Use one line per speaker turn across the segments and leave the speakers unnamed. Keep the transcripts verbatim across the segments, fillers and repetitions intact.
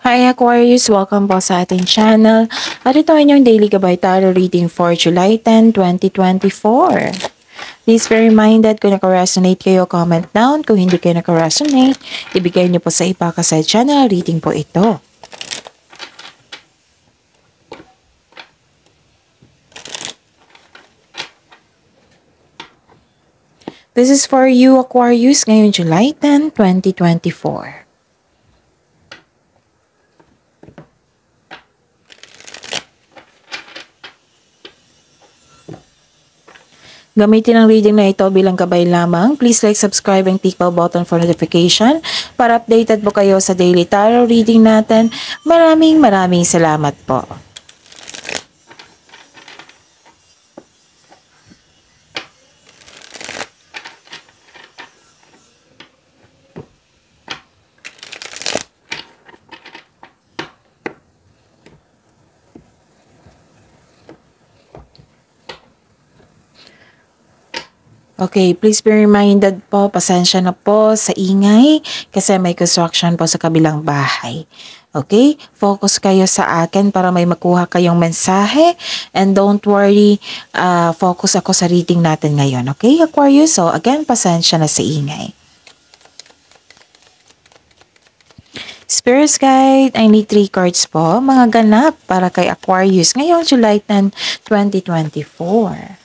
Hi Aquarius! Welcome po sa ating channel. At ito ang inyong daily gabay tarot reading for July tenth, twenty twenty-four. Please be reminded kung naka-resonate kayo, comment down. Kung hindi kayo naka-resonate, ibigay niyo po sa iba kasi channel reading po ito. This is for you Aquarius ngayong July tenth, twenty twenty-four. Gamitin ang reading na ito bilang gabay lamang. Please like, subscribe, and click bell button for notification para updated po kayo sa daily tarot reading natin. Maraming maraming salamat po. Okay, please be reminded po, pasensya na po sa ingay kasi may construction po sa kabilang bahay. Okay, focus kayo sa akin para may makuha kayong mensahe and don't worry, uh, focus ako sa reading natin ngayon. Okay, Aquarius? So again, pasensya na sa ingay. Spirit Guide, I need three cards po, mga ganap para kay Aquarius ngayong July tenth, twenty twenty-four.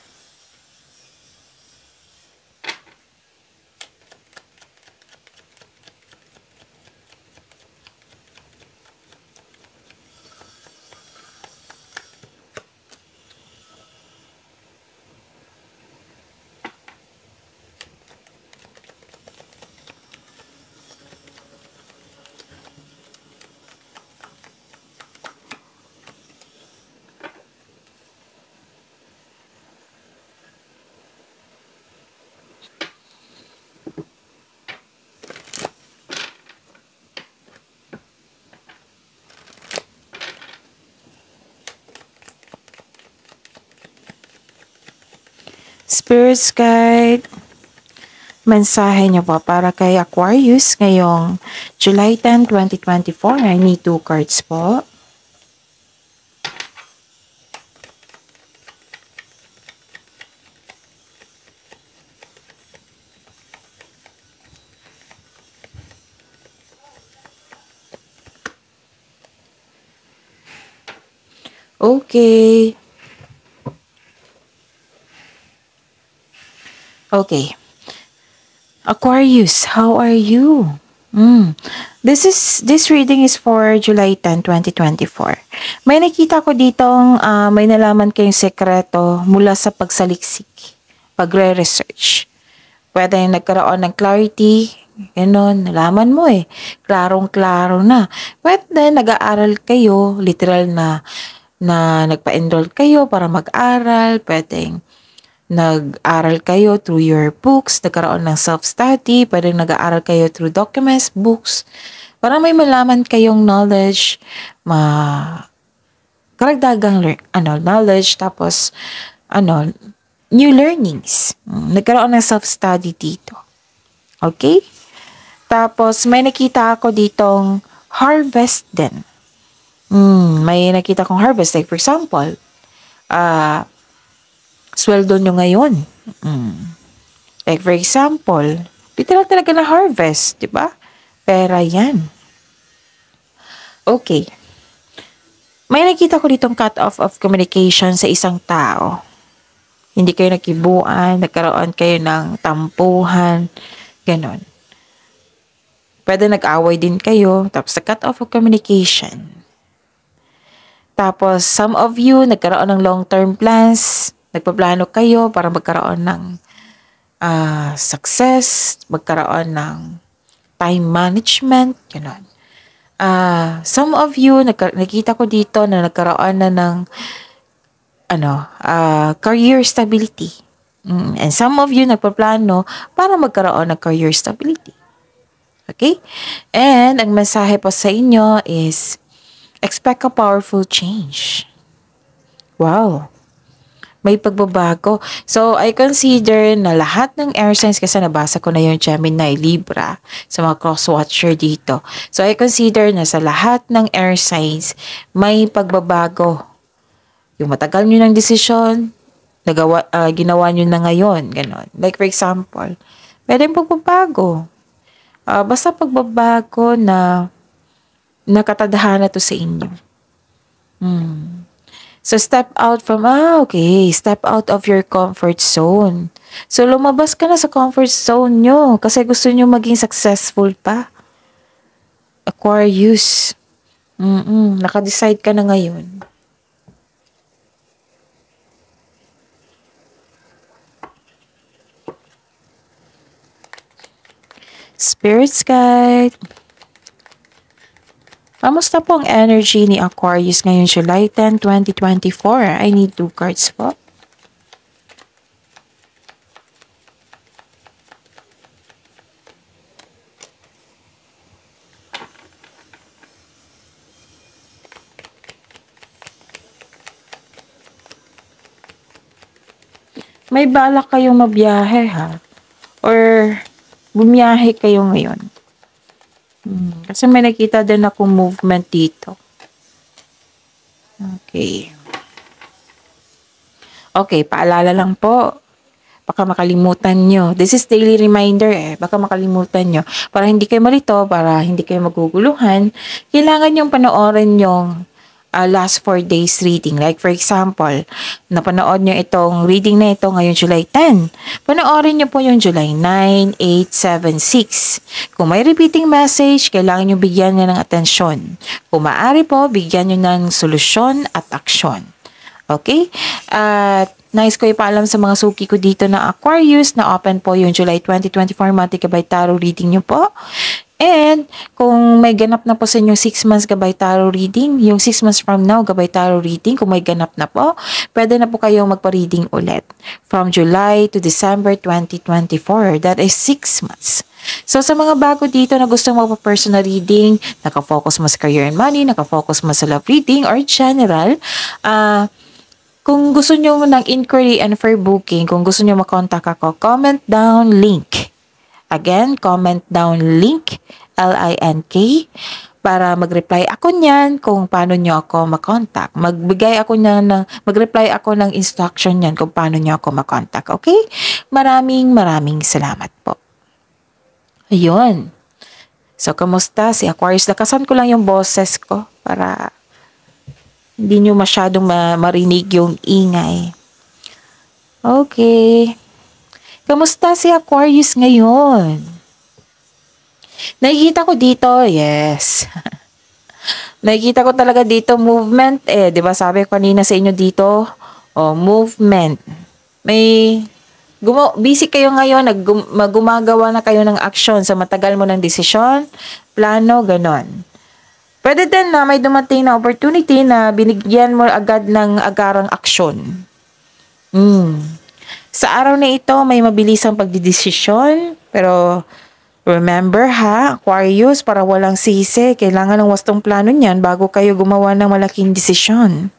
Spirit Guide, mensahe niyo po para kay Aquarius ngayong July tenth, twenty twenty-four. I need two cards po. Okay. Okay. Aquarius, how are you? Mm. This is this reading is for July tenth, twenty twenty-four. May nakita ko ditong uh, may nalaman kayong sekreto mula sa pagsaliksik, pagre-research. Pwede nagkaroon ng clarity, gano'n, nalaman mo eh, klarong-klaro na. Pwede nag-aaral kayo, literal na, na nagpa-enroll kayo para mag-aral, pwedeng nag-aral kayo through your books, nagkaroon ng self-study, pwedeng nag-aaral kayo through documents, books, para may malaman kayong knowledge, ma karagdagang ano, knowledge, tapos ano, new learnings. Nagkaroon ng self-study dito. Okay? Tapos may nakita ako ditong harvest din. Hmm, may nakita kong harvest. Like for example, ah, uh, sweldo nyo ngayon. Mm. Like for example, literal talaga na harvest, di ba? Pera yan. Okay. May nakita ko ditong cut off of communication sa isang tao. Hindi kayo nakibuan, nagkaroon kayo ng tampuhan, ganon. Pwede nag-away din kayo, tapos na cut off of communication. Tapos, some of you, nagkaroon ng long-term plans, nagpaplano kayo para magkaroon ng uh, success, magkaroon ng time management, gano'n. Uh, some of you, nakita ko dito na nagkaroon na ng ano, uh, career stability. Mm, and some of you nagpaplano para magkaroon ng career stability. Okay? And ang mensahe po sa inyo is expect a powerful change. Wow. may pagbabago. So, I consider na lahat ng air signs, kasi nabasa ko na yung Gemini, Libra, sa mga cross-watcher dito. So, I consider na sa lahat ng air signs, may pagbabago. Yung matagal nyo ng desisyon, nagawa, uh, ginawa nyo na ngayon. Ganon. Like for example, pwedeng pagbabago. Uh, basta pagbabago na nakatadhana to sa inyo. Hmm. So, step out from, ah, okay, step out of your comfort zone. So, lumabas ka na sa comfort zone nyo kasi gusto nyo maging successful pa. Aquarius. Mm-mm, nakadecide ka na ngayon. Spirit's guide. Kamusta po ang energy ni Aquarius ngayon July tenth, twenty twenty-four? I need two cards po. May balak kayong mabiyahe ha? Or bumiyahe kayo ngayon? Hmm, kasi may nakita din ako movement dito. Okay. Okay, paalala lang po. Baka makalimutan nyo. This is daily reminder eh. Baka makalimutan nyo. Para hindi kayo malito, para hindi kayo maguguluhan, kailangan yung panoorin yung uh, last four days reading. Like for example, napanood nyo itong reading na ito ngayong July tenth. Panoorin nyo po yung July nine, eight, seven, six. Kung may repeating message, kailangan nyo bigyan nyo ng atensyon. Kung maaari po, bigyan nyo ng solusyon at aksyon. Okay? At nice ko ipaalam sa mga suki ko dito na Aquarius na open po yung July twenty twenty-four Monthly Gabay Tarot reading nyo po. And kung may ganap na po sa inyong six months Gabay Tarot reading, yung six months from now Gabay Tarot reading, kung may ganap na po, pwede na po kayong magpa-reading ulit. From July to December twenty twenty-four, that is six months. So sa mga bago dito na gustong magpa-personal reading, nakafocus mo sa career and money, nakafocus mo sa love reading or general, ah, uh, kung gusto nyo ng inquiry and for booking, kung gusto nyo makontak ako, comment down link. Again, comment down link, L I N K, para mag-reply ako niyan kung paano nyo ako makontak. Magbigay ako niyan ng, mag-reply ako ng instruction niyan kung paano nyo ako makontak. Okay? Maraming maraming salamat po. Ayun. So, kamusta si Aquarius? Lakasan ko lang yung boses ko para hindi nyo masyadong ma- marinig yung ingay. Okay. Kamusta si Aquarius ngayon? Nakikita ko dito, yes. Nakikita ko talaga dito movement eh. 'Di ba sabi ko kanina sa inyo dito, oh, movement. May Guma- busy kayo ngayon, nag gumagawa na kayo ng action sa matagal mo ng desisyon, plano, ganon. Pwede din na may dumating na opportunity na binigyan mo agad ng agarang aksyon. Hmm. Sa araw na ito, may mabilisang pagdidesisyon. Pero remember ha, Aquarius, para walang sisi, kailangan ng wastong plano niyan bago kayo gumawa ng malaking desisyon.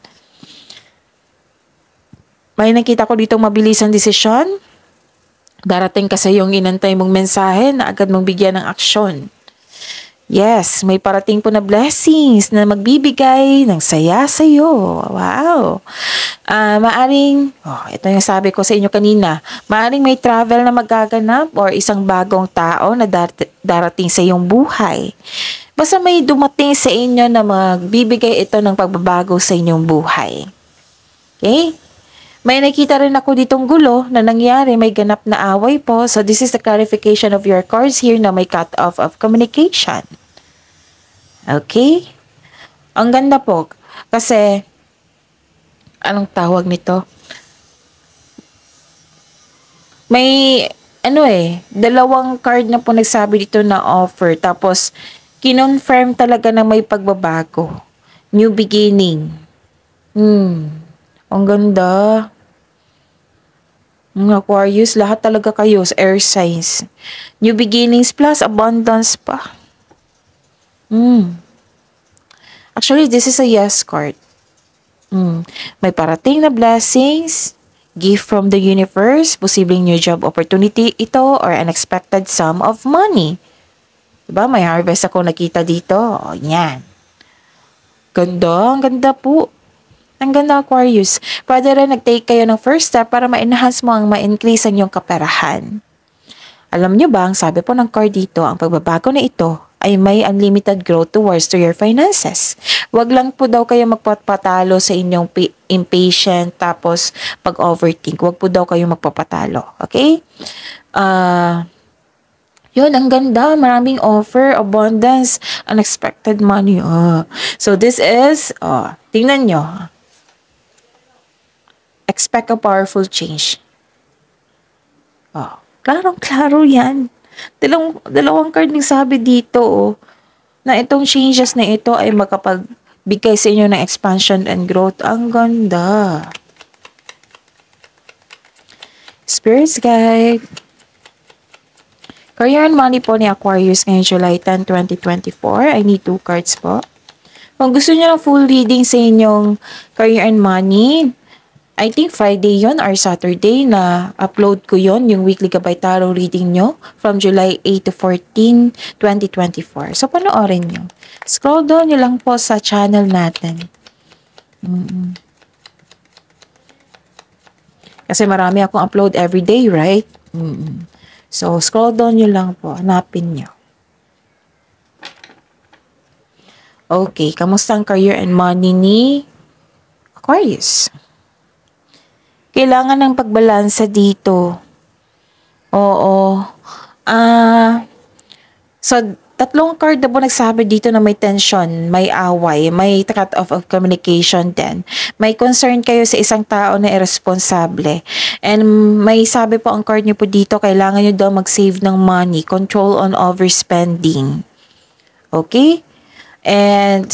May nakita ko dito mabilisang desisyon. Darating kasi yung inantay mong mensahe na agad mong bigyan ng aksyon. Yes, may parating po na blessings na magbibigay ng saya sa iyo. Wow. Uh, maaring, oh, ito yung sabi ko sa inyo kanina, maaring may travel na magaganap or isang bagong tao na dar- darating sa iyong buhay. Basta may dumating sa inyo na magbibigay ito ng pagbabago sa inyong buhay. Okay? May nakita rin ako ditong gulo na nangyari, may ganap na away po. So this is the clarification of your cards here na may cut off of communication. Okay? Ang ganda po. Kasi, anong tawag nito? May, ano eh, dalawang card na po nagsabi dito na offer. Tapos, kinonfirm talaga na may pagbabago. New beginning. Hmm. Ang ganda. Mga Aquarius, lahat talaga kayo sa air signs. New beginnings plus abundance pa. Hmm. Actually, this is a yes card. Hmm. May parating na blessings. gift from the universe, posibleng new job opportunity ito, or unexpected sum of money. Diba? May harvest ako nakita dito. O, yan. Ganda, ang ganda po. Ang ganda, Aquarius. Pwede rin nag-take kayo ng first step para ma-enhance mo ang ma-increase ang iyong kaperahan. Alam nyo ba, ang sabi po ng card dito, ang pagbabago na ito ay may unlimited growth towards to your finances. Wag lang po daw kayo magpapatalo sa inyong impatient tapos pag-overthink. Wag po daw kayo magpapatalo. Okay? Ah... Uh, Yun, ang ganda. Maraming offer, abundance, unexpected money. Oh. So, this is, oh, tingnan nyo. Expect a powerful change. Oh, klarong-klaro yan. Dalawang, dalawang card ng sabi dito, oh, na itong changes na ito ay makapagbigay sa inyo ng expansion and growth. Ang ganda. Spirits guide. Career and money po ni Aquarius ngayong July tenth, twenty twenty-four. I need two cards po. Kung gusto niyo ng full reading sa inyong career and money, I think Friday yon or Saturday na upload ko yon yung weekly Gabay Tarot reading nyo from July eighth to fourteen, twenty twenty-four. So, panoorin nyo. Scroll down nyo lang po sa channel natin. Mm-mm. Kasi marami akong upload everyday, right? Mm-mm. So, scroll down nyo lang po. Hanapin nyo. Okay, kamusta ang career and money ni Aquarius? Kailangan ng pagbalansa dito. Oo. Ah, uh, so, tatlong card na po nagsabi dito na may tension, may away, may cut off of communication din. May concern kayo sa isang tao na irresponsable. And may sabi po ang card niyo po dito, kailangan niyo daw mag-save ng money, control on overspending. Okay? And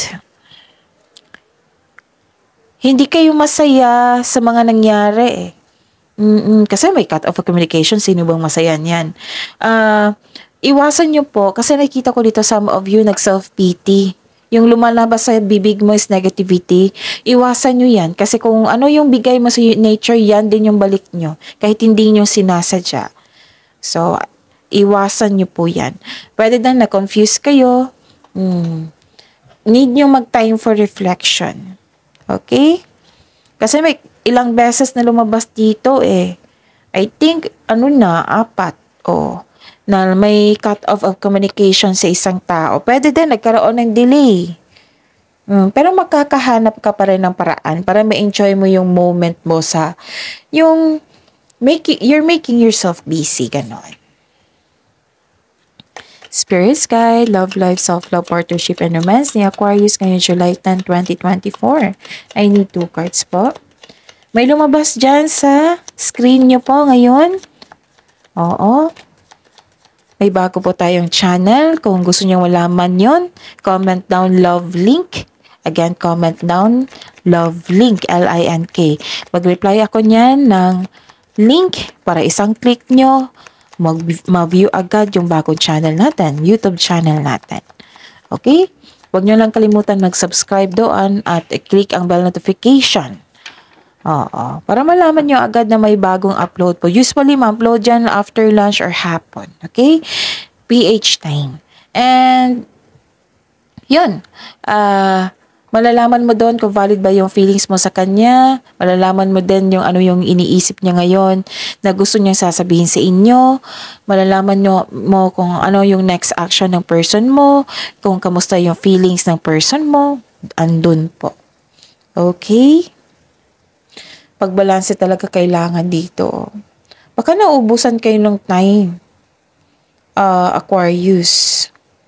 hindi kayo masaya sa mga nangyari eh. Mm-mm, kasi may cut off of communication, sino bang masaya niyan? Ah, uh, iwasan niyo po, kasi nakita ko dito some of you nag-self-pity. Yung lumalabas sa bibig mo is negativity. Iwasan nyo yan. Kasi kung ano yung bigay mo sa nature, yan din yung balik nyo. Kahit hindi nyo sinasadya. So, iwasan nyo po yan. Pwede na na-confuse kayo. Hmm. Need nyo mag-time for reflection. Okay? Kasi may ilang beses na lumabas dito eh. I think, ano na, apat. O, na may cut off of communication sa isang tao. Pwede din, nagkaroon ng delay. Hmm, pero magkakahanap ka pa rin ng paraan para ma-enjoy mo yung moment mo sa, yung, making, you're making yourself busy, ganon. Spirits guide, love life, self-love, partnership, and romance ni Aquarius ngayong July tenth, twenty twenty-four. I need two cards po. May lumabas dyan sa screen nyo po ngayon. Oo. May bago po tayong channel. Kung gusto nyo malaman yon, comment down love link. Again, comment down love link, L I N K. Mag-reply ako niyan ng link para isang click nyo, mag-view agad yung bagong channel natin, YouTube channel natin. Okay? Huwag nyo lang kalimutan mag-subscribe doon at i-click ang bell notification. Oo. Para malaman nyo agad na may bagong upload po. Usually, ma-upload yan after lunch or hapon. Okay? P H time. And, yun. Ah, uh, malalaman mo doon kung valid ba yung feelings mo sa kanya. Malalaman mo din yung ano yung iniisip niya ngayon na gusto niyang sasabihin sa inyo. Malalaman nyo, mo kung ano yung next action ng person mo. Kung kamusta yung feelings ng person mo. Andun po. Okay? Pagbalanse talaga kailangan dito. Baka naubusan kayo ng time. Uh, Aquarius.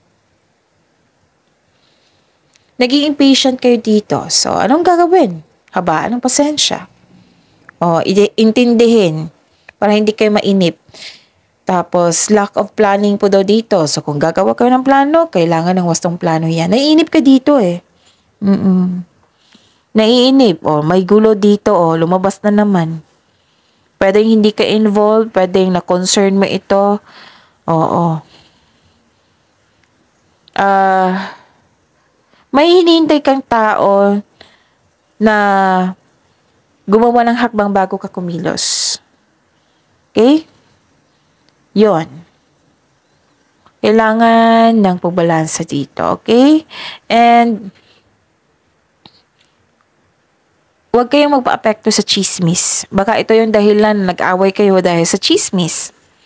Naging impatient kayo dito. So, anong gagawin? Habaan ng pasensya. O, intindihin. Para hindi kayo mainip. Tapos, lack of planning po daw dito. So, kung gagawa kayo ng plano, kailangan ng wastong plano yan. Naiinip ka dito eh. Mm-mm. Naiinip, o may gulo dito, o lumabas na naman. Pwedeng hindi ka involved, pwedeng na-concern mo ito. Oo. Ah, uh, may hinihintay kang tao na gumawa ng hakbang bago ka kumilos. Okay? Yon. Kailangan ng pagbalansa dito, okay? And huwag kayong magpa-apekto sa chismis. Baka ito yung dahilan na nag-away kayo dahil sa chismis.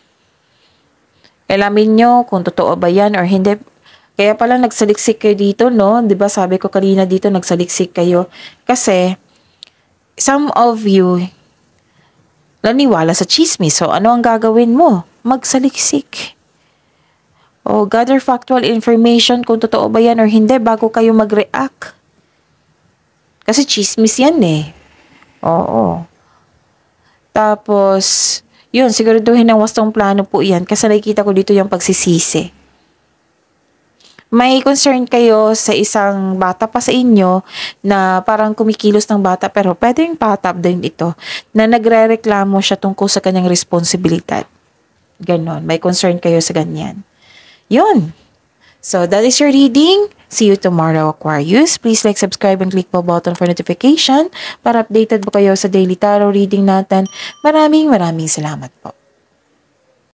Alamin nyo kung totoo ba yan or hindi. Kaya pala nagsaliksik kayo dito, no? Diba sabi ko kanina dito, nagsaliksik kayo. Kasi, some of you, naniwala sa chismis. So, ano ang gagawin mo? Magsaliksik. O, gather factual information kung totoo ba yan or hindi bago kayo mag-react. Kasi chismis yan eh. Oo. Tapos, yun, siguraduhin ng wastong plano po yan kasi nakikita ko dito yung pagsisisi. May concern kayo sa isang bata pa sa inyo na parang kumikilos ng bata pero pwedeng patap din ito na nagre-reklamo siya tungkol sa kanyang responsibilidad. Ganon. May concern kayo sa ganyan. Yun. So, that is your reading. See you tomorrow, Aquarius. Please like, subscribe, and click the button for notification para updated po kayo sa daily tarot reading natin. Maraming maraming salamat po.